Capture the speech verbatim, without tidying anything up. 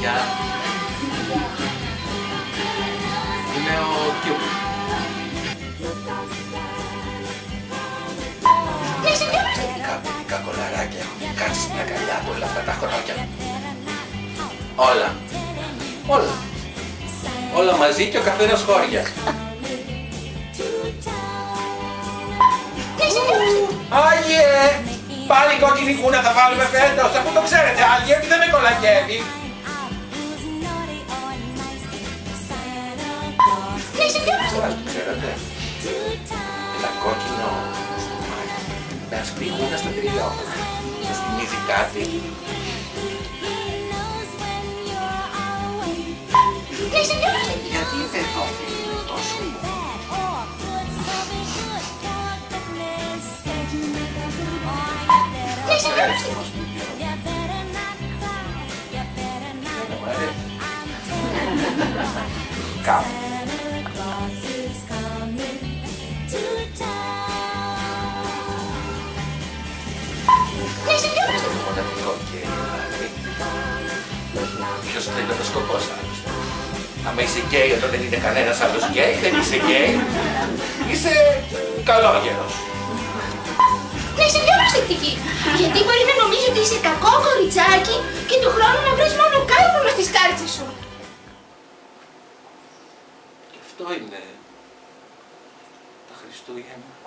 Γεια. Είμαι ο Κιούκ. Κάποια κολαράκια έχουν κάτσει στην αγκαλιά του όλα αυτά τα χρόνια. Όλα. Όλα. Όλα μαζί και ο καθένας χώρια. Άγιε! Πάλι κόκκινη κούνα θα βάλουμε φέτος, αφού το ξέρετε Άγιε ότι δεν με κολακεύει. Τώρα το ξέρετε. Ένα κόκκινο με ασπρή κούνα στο τριλό. Σας θυμίζει κάτι. Γιατί δεν το αφήνει τόσο μου. Κάπου. Μοναδικό γκέι, δηλαδή. Ποιος θα ήταν ο σκοπός άλλωστε. Αν είσαι γκέι όταν δεν είναι κανένας άλλος γκέι, δεν είσαι γκέι. Είσαι καλόγερος. Να είσαι πιο προσεκτική, γιατί μπορεί να νομίζει ότι είσαι κακό κοριτσάκι και του χρόνου να βρεις μόνο κάρβουνα στις κάρτσες σου. Και αυτό είναι τα Χριστούγεννα.